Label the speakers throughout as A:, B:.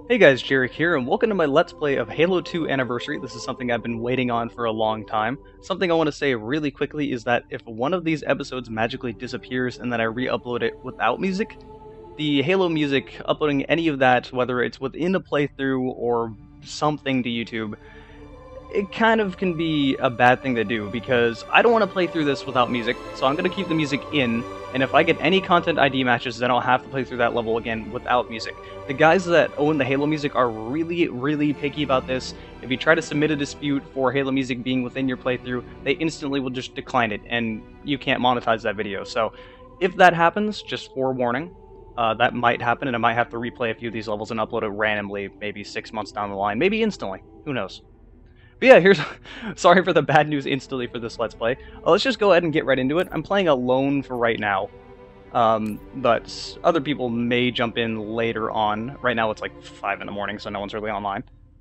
A: Hey guys, Jarek here, and welcome to my Let's Play of Halo 2 Anniversary. This is something I've been waiting on for a long time. Something I want to say really quickly is that if one of these episodes magically disappears and then I re-upload it without music, the Halo music, uploading any of that, whether it's within a playthrough or something to YouTube, it kind of can be a bad thing to do, because I don't want to play through this without music, so I'm going to keep the music in, and if I get any content ID matches, then I'll have to play through that level again without music. The guys that own the Halo music are really picky about this. If you try to submit a dispute for Halo music being within your playthrough, they instantly will just decline it, and you can't monetize that video. So if that happens, just forewarning, that might happen, and I might have to replay a few of these levels and upload it randomly, maybe 6 months down the line, maybe instantly, who knows. But yeah, here's... sorry for the bad news instantly for this Let's Play. Let's just go ahead and get right into it. I'm playing alone for right now, but other people may jump in later on. Right now it's like 5 in the morning, so no one's really online.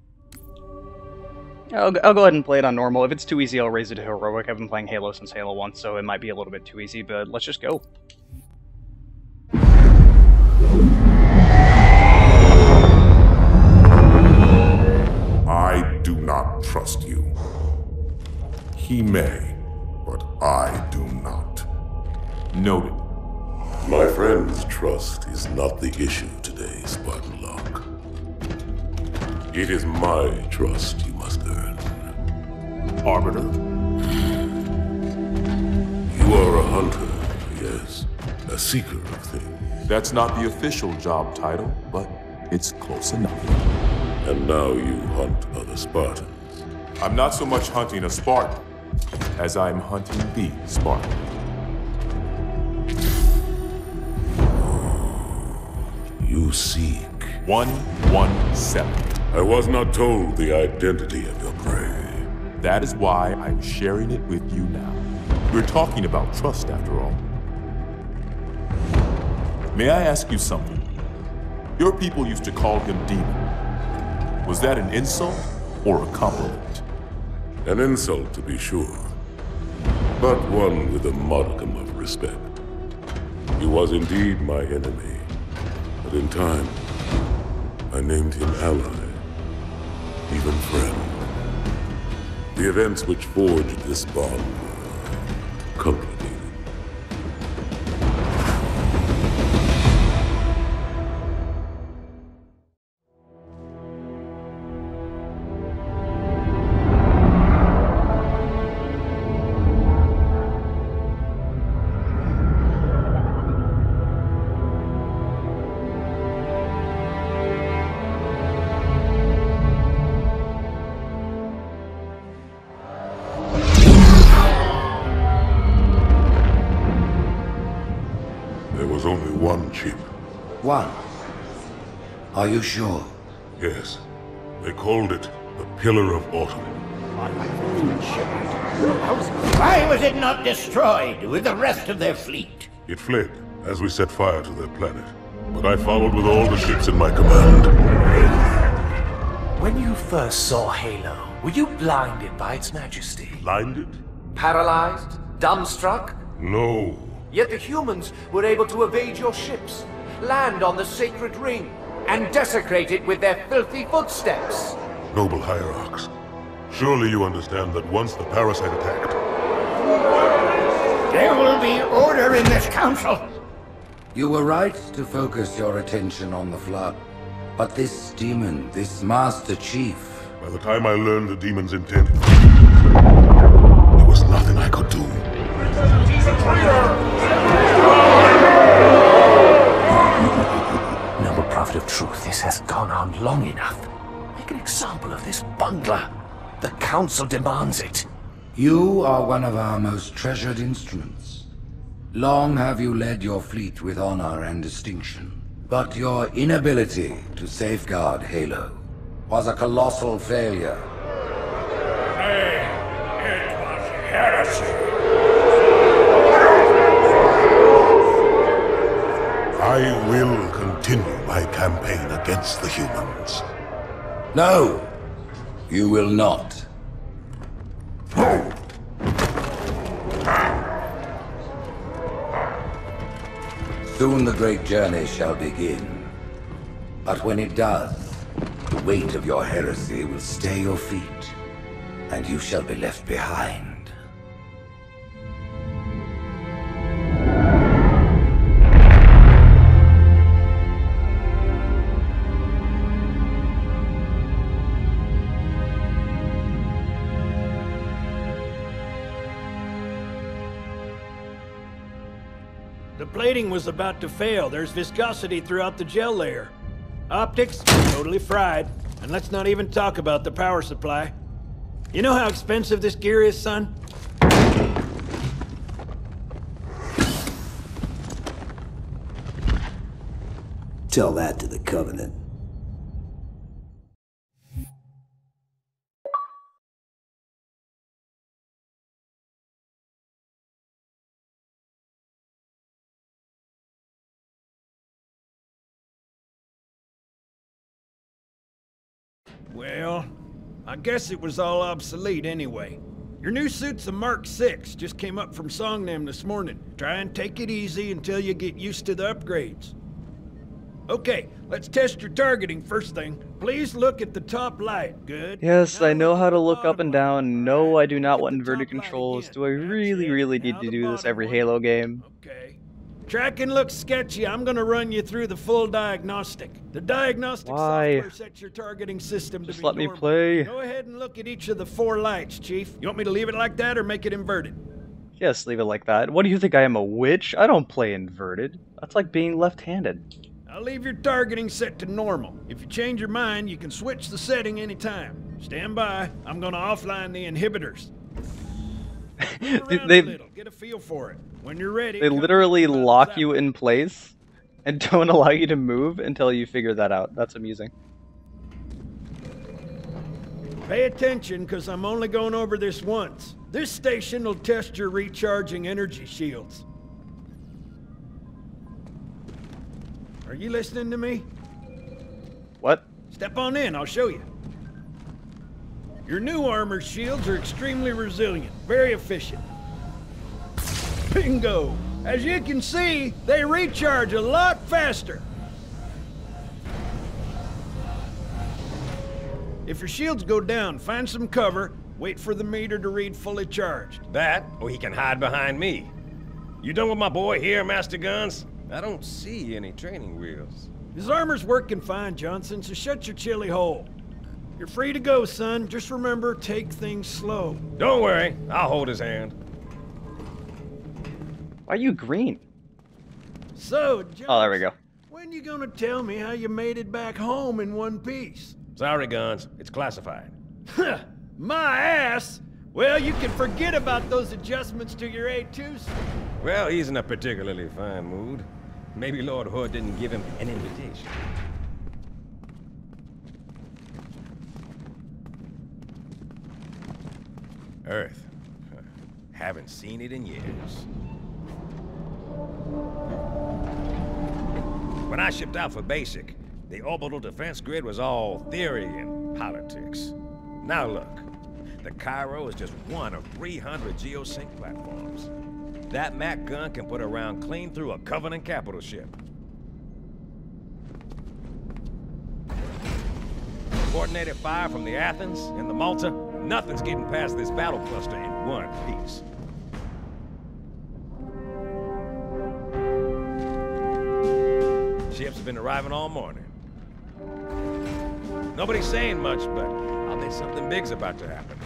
A: I'll go ahead and play it on normal. If it's too easy, I'll raise it to heroic. I've been playing Halo since Halo 1, so it might be a little bit too easy, but let's just go.
B: I do not trust you. He may, but I do not.
C: Noted.
D: My friend's trust is not the issue today, Spartan Locke. It is my trust you must earn.
C: Arbiter?
D: You are a hunter, yes. A seeker of things.
C: That's not the official job title, but it's close enough.
D: And now you hunt other Spartans.
C: I'm not so much hunting a Spartan as I'm hunting the Spartan.
D: You seek.
C: 117.
D: I was not told the identity of your prey.
C: That is why I'm sharing it with you now. We're talking about trust, after all. May I ask you something? Your people used to call him Demon. Was that an insult or a compliment?
D: An insult, to be sure, but one with a modicum of respect. He was indeed my enemy, but in time, I named him ally, even friend. The events which forged this bond were complicated. Only one chip.
E: One? Are you sure?
D: Yes. They called it the Pillar of Autumn.
F: Why was it not destroyed with the rest of their fleet?
D: It fled as we set fire to their planet. But I followed with all the ships in my command.
G: When you first saw Halo, were you blinded by its majesty?
D: Blinded?
G: Paralyzed? Dumbstruck?
D: No.
G: Yet the humans were able to evade your ships, land on the sacred ring, and desecrate it with their filthy footsteps.
D: Noble hierarchs, surely you understand that once the parasite attacked...
F: There will be order in this council.
E: You were right to focus your attention on the Flood. But this demon, this Master Chief...
D: By the time I learned the demon's intent, there was nothing I could do.
G: Noble prophet of truth, this has gone on long enough. Make an example of this bungler. The council demands it.
E: You are one of our most treasured instruments. Long have you led your fleet with honor and distinction. But your inability to safeguard Halo was a colossal failure.
F: It was heresy.
D: I will continue my campaign against the humans.
E: No, you will not. Soon the great journey shall begin. But when it does, weight of your heresy will stay your feet, and you shall be left behind.
H: The plating was about to fail. There's viscosity throughout the gel layer. Optics, totally fried. And let's not even talk about the power supply. You know how expensive this gear is, son?
I: Tell that to the Covenant.
H: Well, I guess it was all obsolete anyway. Your new suit's a Mark 6, just came up from Songnam this morning. Try and take it easy until you get used to the upgrades. Okay, let's test your targeting first thing. Please look at the top light. Good.
A: Yes,
H: Now
A: I know
H: look
A: how
H: at
A: to
H: the
A: look up
H: bottom
A: and
H: light.
A: down. No, I do not want
H: Look at the
A: inverted
H: top light
A: controls.
H: again.
A: Do I
H: That's
A: really
H: it.
A: need
H: Now
A: to
H: the
A: do this
H: bottom
A: every
H: one.
A: Halo game?
H: Okay. Tracking looks sketchy. I'm gonna run you through the full diagnostic. The diagnostic
A: Why?
H: software sets your targeting system to
A: Just
H: be
A: let me
H: normal.
A: play.
H: Go ahead and look at each of the 4 lights, Chief. You want me to leave it like that or make it inverted?
A: Yes, leave it like that. What do you think, I am a witch? I don't play inverted. That's like being left-handed.
H: I'll leave your targeting set to normal. If you change your mind, you can switch the setting anytime. Stand by. I'm gonna offline the inhibitors. Move around
A: they
H: a little. Get a feel for it. When you're ready,
A: they
H: come
A: literally
H: back to the
A: lock
H: zap.
A: you in place and don't allow you to move until you figure that out. That's amusing.
H: Pay attention, because I'm only going over this once. This station will test your recharging energy shields. Are you listening to me?
A: What?
H: Step on in, I'll show you. Your new armor shields are extremely resilient, very efficient. Bingo! As you can see, they recharge a lot faster. If your shields go down, find some cover, wait for the meter to read fully charged.
J: That, or he can hide behind me. You done with my boy here, Master Guns? I don't see any training wheels.
H: His armor's working fine, Johnson, so shut your chilly hole. You're free to go, son. Just remember, take things slow.
J: Don't worry, I'll hold his hand.
A: Why are you green?
H: So, Johnson,
A: Oh, there we go.
H: when you gonna tell me how you made it back home in one piece?
J: Sorry, Guns, it's classified.
H: My ass! Well, you can forget about those adjustments to your A2s.
J: Well, he's in a particularly fine mood. Maybe Lord Hood didn't give him an invitation. Earth. Haven't seen it in years. When I shipped out for basic, the orbital defense grid was all theory and politics. Now look, the Cairo is just one of 300 geosync platforms. That Mac gun can put a round clean through a Covenant capital ship. Coordinated fire from the Athens and the Malta, nothing's getting past this battle cluster in one piece. Ships have been arriving all morning. Nobody's saying much, but I'll bet something big's about to happen.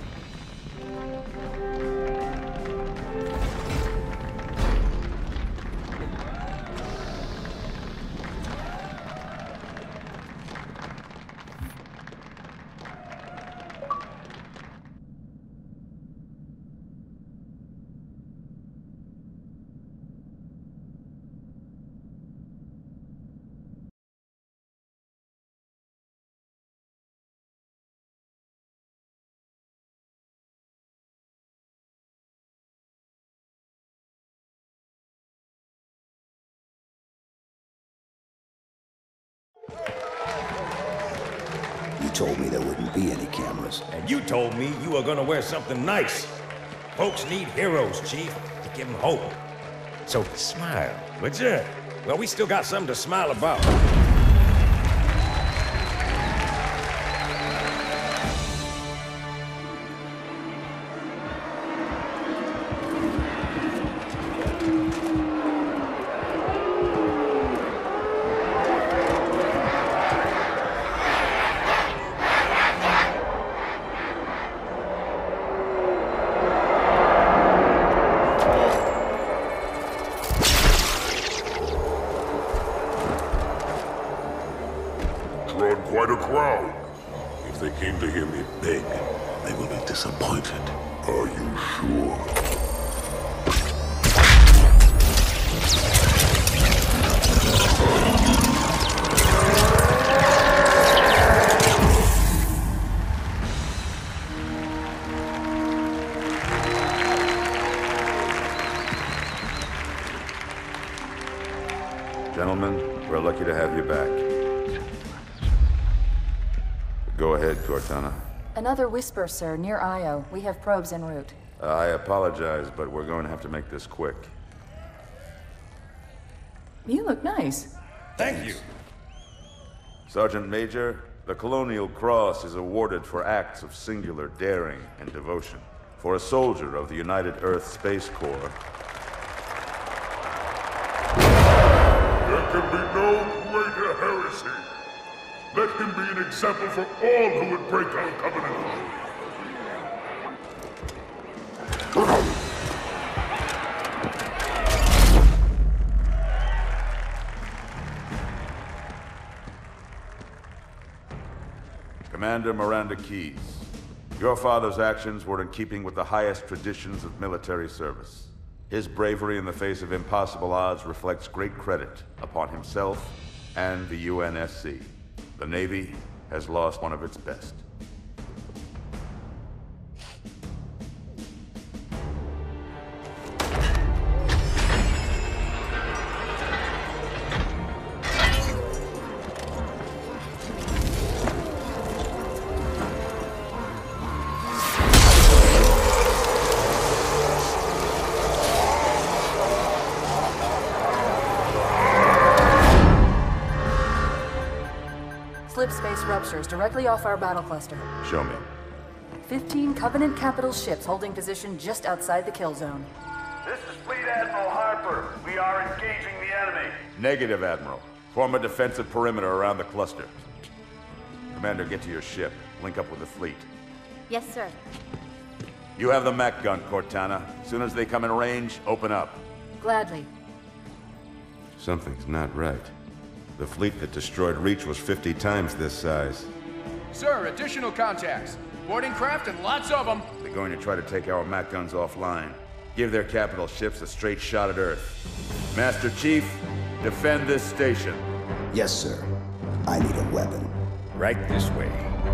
I: You told me there wouldn't be any cameras.
J: And you told me you were gonna wear something nice. Folks need heroes, Chief, to give them hope. So smile, would you? Well, we still got something to smile about.
B: quite a crowd.
D: If they came to hear me beg, they will be disappointed.
B: Are you sure?
K: Gentlemen, we're lucky to have you back. Go ahead, Cortana.
L: Another whisper, sir, near Io. We have probes en route.
K: I apologize, but we're going to have to make this quick.
L: You look nice.
J: Thank you.
K: Sergeant Major, the Colonial Cross is awarded for acts of singular daring and devotion. For a soldier of the United Earth Space Corps.
B: There can be no greater heresy. Let him be an example for all who would break our covenant.
K: Commander Miranda Keyes, your father's actions were in keeping with the highest traditions of military service. His bravery in the face of impossible odds reflects great credit upon himself and the UNSC. The Navy has lost one of its best.
L: Slip space ruptures directly off our battle cluster.
K: Show me.
L: 15 Covenant capital ships holding position just outside the kill zone.
M: This is Fleet Admiral Harper. We are engaging the enemy.
K: Negative, Admiral. Form a defensive perimeter around the cluster. Commander, get to your ship. Link up with the fleet.
N: Yes, sir.
K: You have the Mac gun, Cortana. As soon as they come in range, open up.
L: Gladly.
K: Something's not right. The fleet that destroyed Reach was 50 times this size.
O: Sir, additional contacts. Boarding craft and lots of them.
K: They're going to try to take our Mac guns offline. Give their capital ships a straight shot at Earth. Master Chief, defend this station.
I: Yes, sir. I need a weapon.
J: Right this way.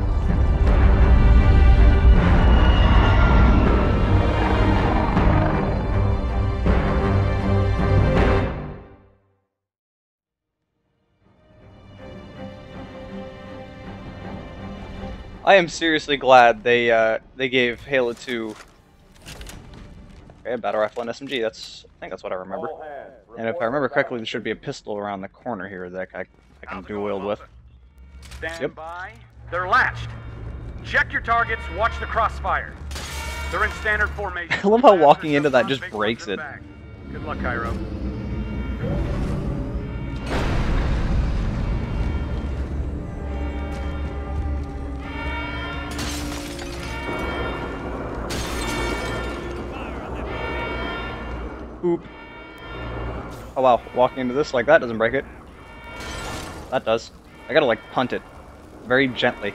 A: I am seriously glad they gave Halo 2 a battle rifle and SMG. I think that's what I remember. And if I remember correctly, there should be a pistol around the corner here that I can dual wield with.
M: Stand by. They're latched. Check your targets. Watch the crossfire. They're in standard formation.
A: I love how walking into that just breaks it.
M: Good luck, Cairo.
A: Oop. Oh wow, walking into this like that doesn't break it. That does. I gotta like punt it. Very gently.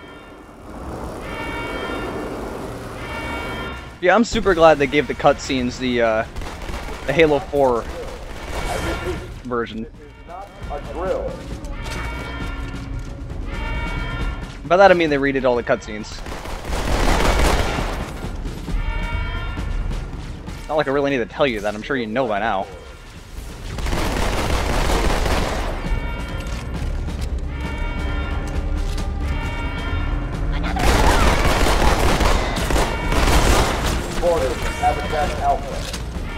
A: Yeah, I'm super glad they gave the cutscenes the Halo 4 version. By that I mean they redid all the cutscenes. Not like I really need to tell you that, I'm sure you know by now.
M: Orders, Habitat Alpha.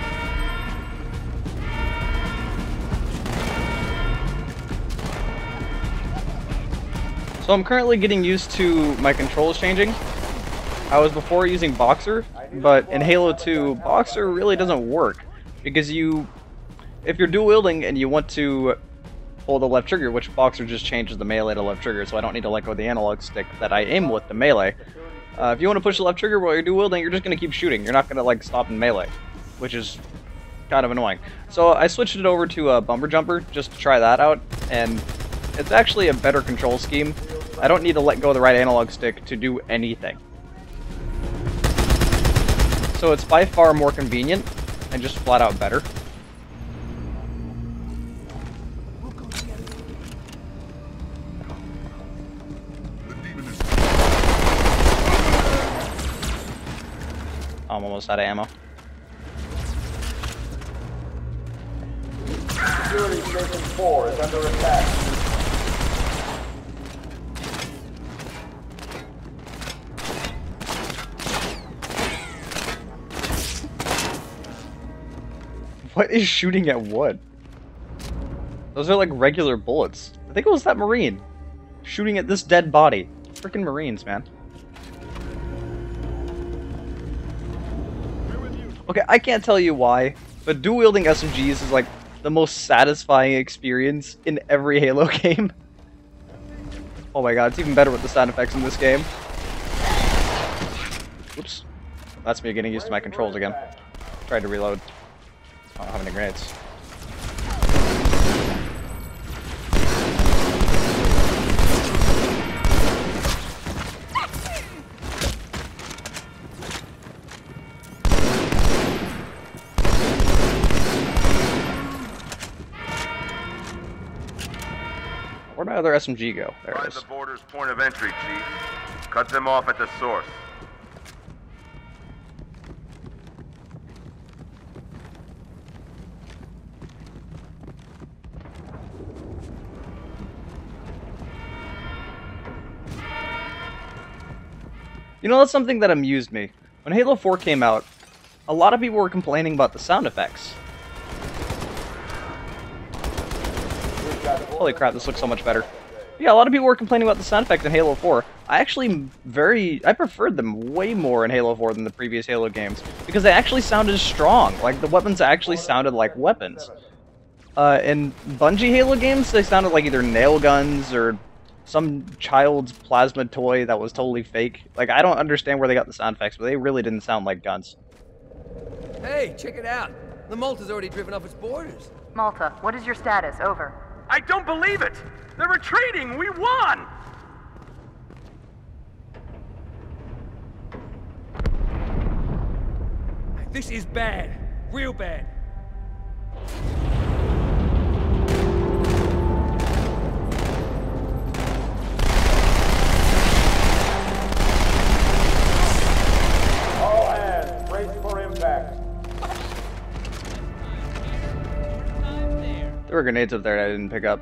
A: So I'm currently getting used to my controls changing. I was before using Boxer, but in Halo 2, Boxer really doesn't work. Because if you're dual wielding and you want to pull the left trigger, which Boxer just changes the melee to left trigger, so I don't need to let go of the analog stick that I aim with the melee. If you want to push the left trigger while you're dual wielding, you're just going to keep shooting. You're not going to like stop in melee, which is kind of annoying. So I switched it over to a bumper jumper just to try that out, and it's actually a better control scheme. I don't need to let go of the right analog stick to do anything. So it's by far more convenient and just flat out better. I'm almost out of ammo.
N: Security Station 4 is under attack.
A: What is shooting at what? Those are like regular bullets. I think it was that Marine shooting at this dead body. Freaking Marines, man. Okay, I can't tell you why, but dual-wielding SMGs is like the most satisfying experience in every Halo game. Oh my god, it's even better with the sound effects in this game. Oops. That's me getting used to my controls again. Tried to reload. I don't have any grenades. Where'd my other SMG go? There it
K: Find
A: is.
K: the border's point of entry, Chief. Cut them off at the source.
A: You know, that's something that amused me. When Halo 4 came out, a lot of people were complaining about the sound effects. Holy crap, this looks so much better. Yeah, a lot of people were complaining about the sound effects in Halo 4. I preferred them way more in Halo 4 than the previous Halo games, because they actually sounded strong. Like, the weapons actually sounded like weapons. In Bungie Halo games, they sounded like either nail guns or some child's plasma toy that was totally fake. Like, I don't understand where they got the sound effects, but they really didn't sound like guns.
P: Hey, check it out. The Malta's already driven off its borders.
L: Malta, what is your status? Over.
M: I don't believe it! They're retreating! We won!
P: This is bad. Real bad.
N: All hands, brace for impact.
A: There were grenades up there that I didn't pick up.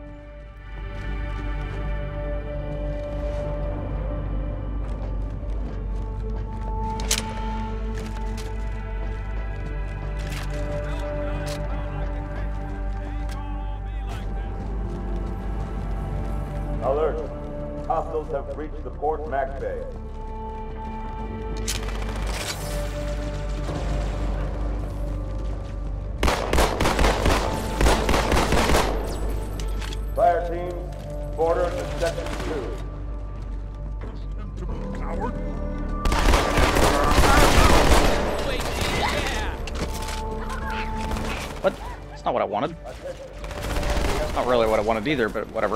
N: Alert. Hostiles have reached the port Mac Bay. Fire team, border to section 2.
H: Coward.
A: What? That's not what I wanted. It's not really what I wanted either, but whatever.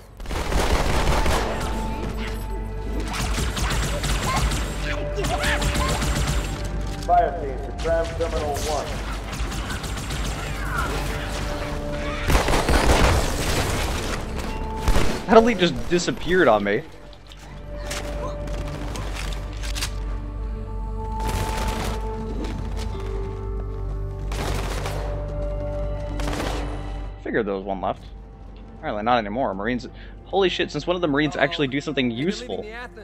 N: Fire team to Tram Terminal 1.
A: That elite just disappeared on me. Figured there was one left. Apparently not anymore. Marines. Holy shit, since when did the Marines actually do something useful?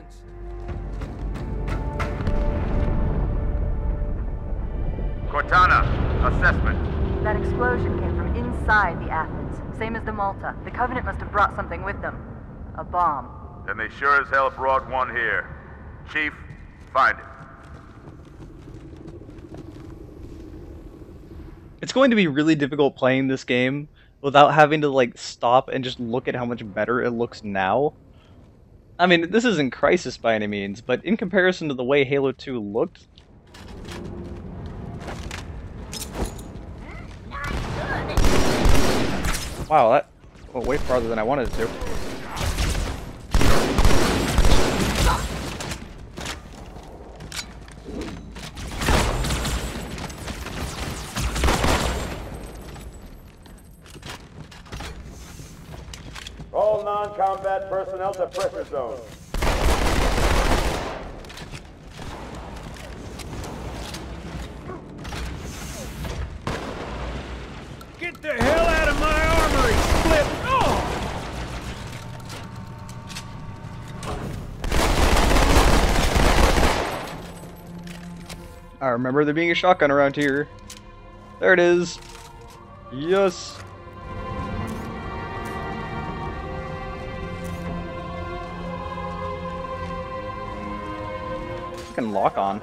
K: Cortana, assessment.
L: That explosion came from inside the Athens, same as the Malta. The Covenant must have brought something with them. A bomb.
K: Then they sure as hell brought one here. Chief, find it.
A: It's going to be really difficult playing this game without having to, like, stop and just look at how much better it looks now. I mean, this isn't Crisis by any means, but in comparison to the way Halo 2 looked... Wow, that went way farther than I wanted it to.
N: Combat personnel to pressure zone.
H: Get the hell out of my armory, Split! Oh!
A: I remember there being a shotgun around here. There it is. Yes. Fucking lock on.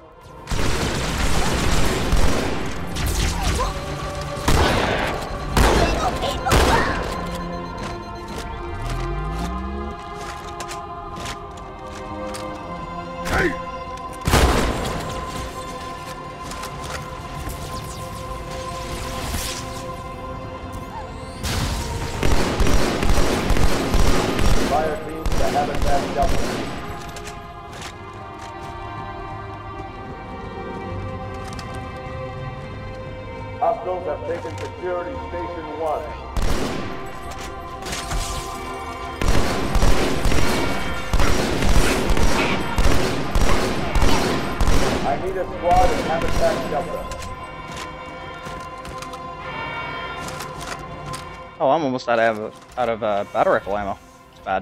N: Fire team to Habitat Delta. Hostiles have taken security station 1. I need a squad in Habitat Delta.
A: Oh, I'm almost out of battle rifle ammo. It's bad.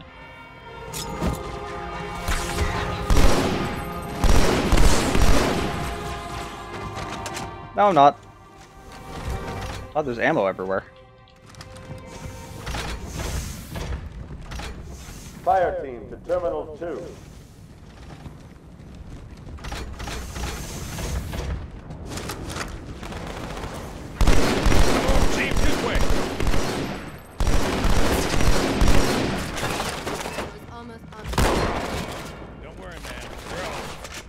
A: No, I'm not. Oh, there's ammo everywhere.
N: Fire team to Terminal 2.
J: Team, this way. Don't worry, man. We're on.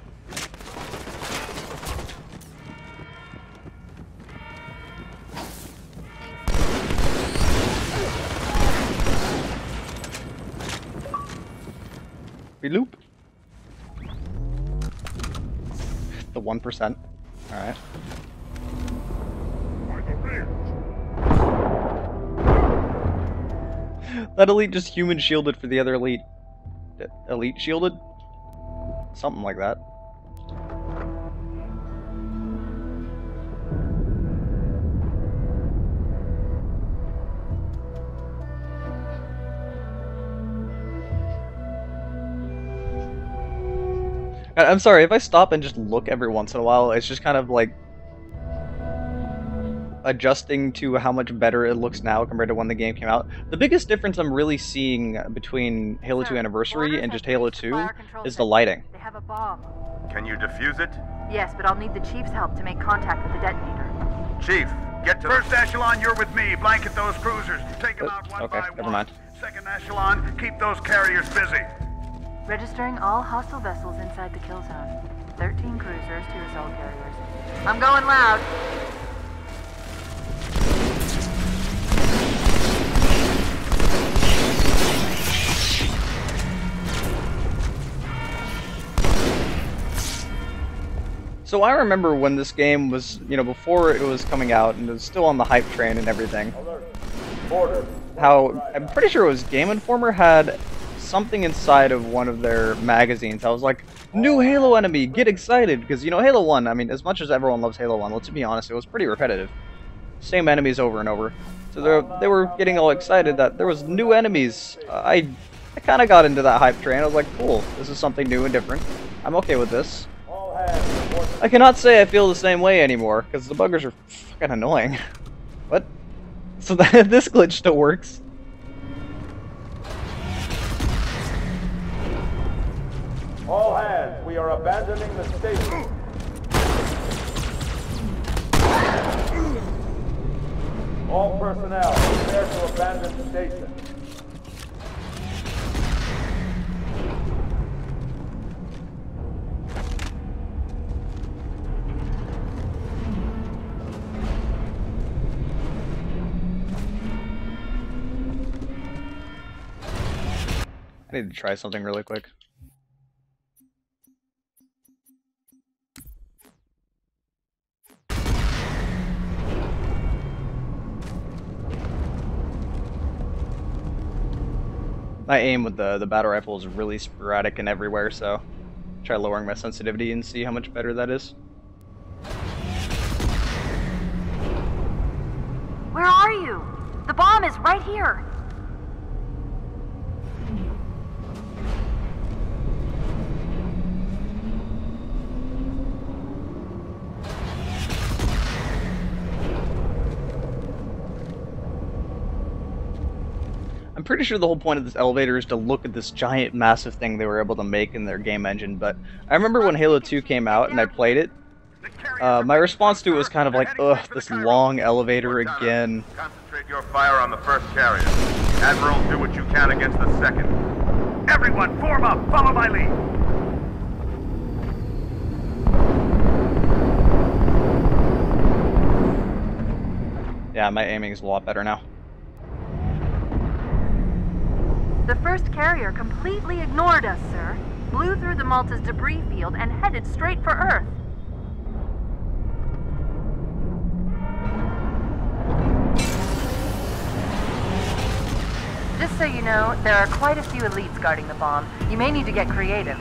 A: Reloop. The 1%. Alright. That elite just human shielded for the other elite. Elite shielded? Something like that. I'm sorry, if I stop and just look every once in a while, it's just kind of like adjusting to how much better it looks now compared to when the game came out. The biggest difference I'm really seeing between Halo 2 Anniversary and just Halo 2 is the lighting.
L: They have a bomb.
K: Can you defuse it?
L: Yes, but I'll need the Chief's help to make contact with the detonator.
K: Chief, get to
M: First echelon, you're with me. Blanket those cruisers. Take them out one
A: okay,
M: by
A: never
M: one.
A: mind.
M: Second echelon, keep those carriers busy.
L: Registering all hostile vessels inside the kill zone. 13 cruisers, 2 assault carriers. I'm going loud.
A: So I remember when this game was, before it was coming out and it was still on the hype train and everything, how, I'm pretty sure it was Game Informer had something inside of one of their magazines. I was like, new Halo enemy, get excited, because, Halo 1, I mean, as much as everyone loves Halo 1, let's be honest, it was pretty repetitive. Same enemies over and over. So they were getting all excited that there was new enemies. I kind of got into that hype train. I was like, cool, this is something new and different. I'm okay with this. I cannot say I feel the same way anymore, because the buggers are fucking annoying. What? So this glitch still works.
N: All hands, we are abandoning the station. All personnel, prepare to abandon the station.
A: I need to try something really quick. My aim with the battle rifle is really sporadic and everywhere, so try lowering my sensitivity and see how much better that is.
L: Where are you? The bomb is right here.
A: I'm pretty sure the whole point of this elevator is to look at this giant, massive thing they were able to make in their game engine, but I remember when Halo 2 came out and I played it, my response to it was kind of like, ugh, this long elevator again.
K: Concentrate your fire on the first carrier. Admiral, do what you can against the second. Everyone, form up! Follow my lead!
A: Yeah, my aiming is a lot better now.
L: The first carrier completely ignored us, sir. Blew through the Malta's debris field and headed straight for Earth. Just so you know, there are quite a few elites guarding the bomb. You may need to get creative.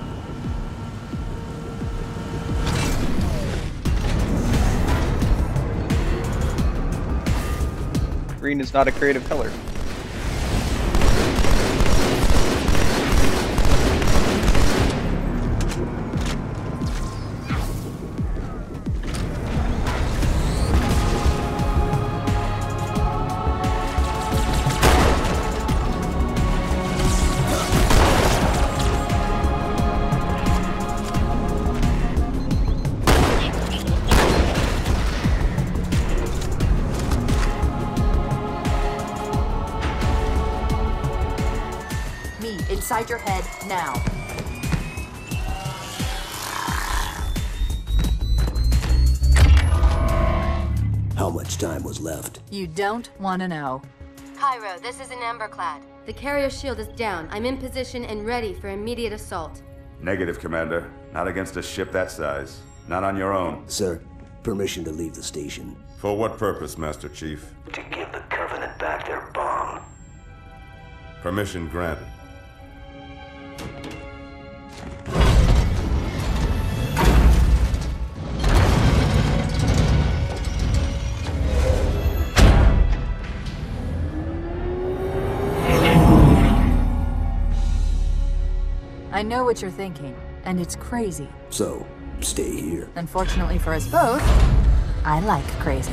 A: Green is not a creative color.
Q: Inside your head, now.
I: How much time was left?
Q: You don't want to know.
R: Cairo, this is an Emberclad. The carrier shield is down. I'm in position and ready for immediate assault.
K: Negative, Commander. Not against a ship that size. Not on your own.
I: Sir, permission to leave the station.
K: For what purpose, Master Chief?
I: To give the Covenant back their bomb.
K: Permission granted.
Q: I know what you're thinking, and it's crazy.
I: So, stay here.
Q: Unfortunately for us both, I like crazy.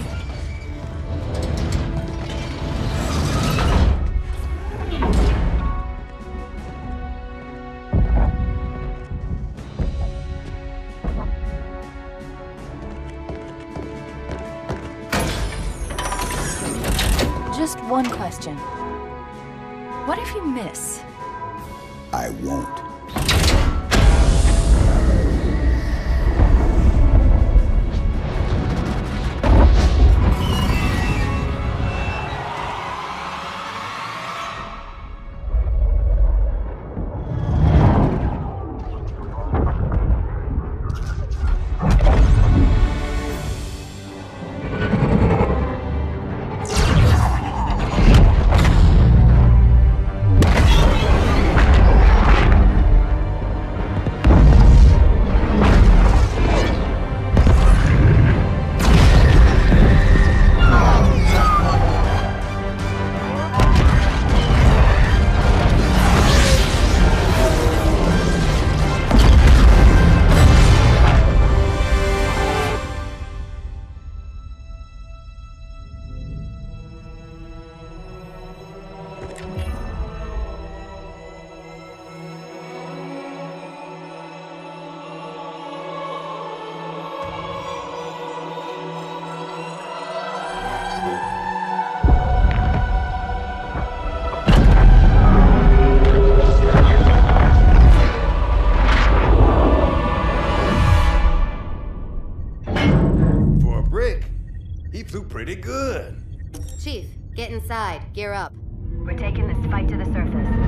Q: Just one question. What if you miss?
I: I won't.
J: Pretty good.
R: Chief, get inside. Gear up. We're taking this fight to the surface.